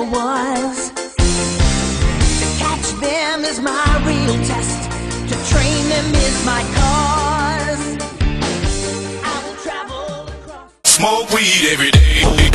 was. To catch them is my real test. To train them is my cause. I will travel across. Smoke weed every day.